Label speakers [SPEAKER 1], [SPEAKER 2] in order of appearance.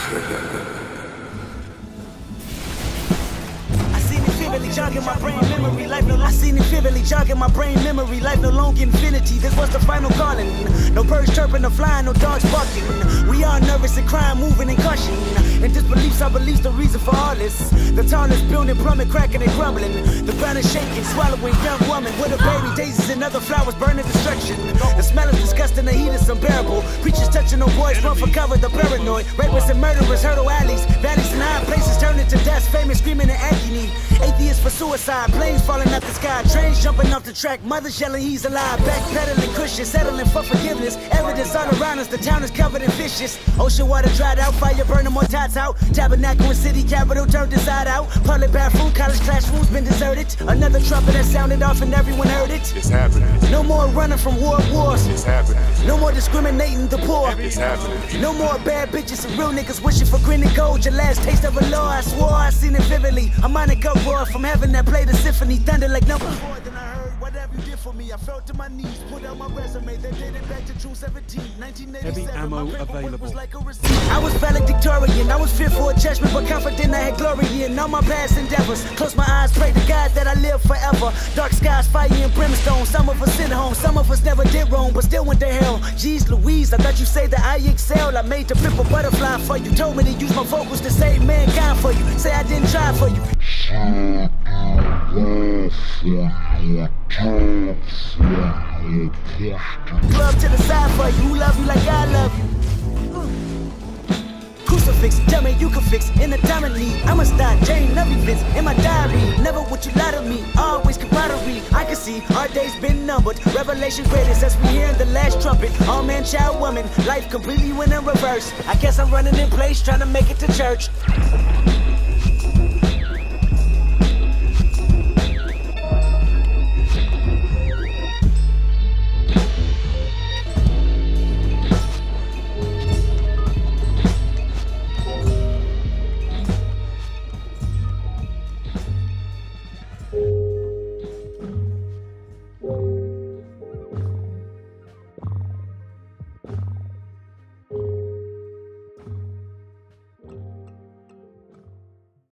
[SPEAKER 1] Jogging my brain memory, life no. I seen it vividly, jogging my brain memory, life no longer infinity. This was the final calling. No birds chirping or flying, no dogs barking. We are nervous and crying, moving and gushing. In disbeliefs, I believe the reason for all this. The town is building, plumbing, cracking and crumbling. The ground is shaking, swallowing young woman with a baby, daisies and other flowers burning destruction. The smell is disgusting, the heat is unbearable. Preachers touching no boys, run for cover, the paranoid. Rapists and murderers, hurdle alleys, valleys and high places turning to dust, famous screaming in agony. Atheists for suicide, planes falling out the sky, trains jumping off the track, mothers yelling he's alive, backpedaling Christians, settling for forgiveness, evidence all around us, the town is covered in fishes, ocean water dried out, fire burning more tots out, tabernacle and city capital turned inside out, public bathroom, college classrooms been deserted, another trumpet that sounded off and everyone heard it.
[SPEAKER 2] It's happening.
[SPEAKER 1] No more running from wars.
[SPEAKER 2] It's happening.
[SPEAKER 1] No more discriminating the poor.
[SPEAKER 2] It's happening.
[SPEAKER 1] No more bad bitches and real niggas wishing for green and gold. Your last taste of a law, I swore I seen it vividly. A Monica roar from heaven that played a symphony, thunder like Numba. Then I heard whatever you did for me. I fell to my knees, put out my resume, then dated back to June 17, 1987.
[SPEAKER 3] Heavy ammo available.
[SPEAKER 1] I was valedictorian, I was fearful of judgment, but confident I had glory in all my past endeavors. Close my eyes, pray to God that I live forever. Dark skies, fire and brimstone. Some of us sent home, some of us never did wrong, but still went to hell. Jeez Louise, I thought you say that I excel. I made the pimp a butterfly for you. Told me to use my vocals to save mankind for you. Say I didn't try for you. Club to the side for you, who love you like I love you. Crucifix, tell me you can fix in a time of need. I must die, Jane, love events in my diary. Never would you lie to me, always camaraderie. I can see our days been numbered. Revelation greatest as we hear the last trumpet. All man, child, woman, life completely went in reverse. I guess I'm running in place, trying to make it to church.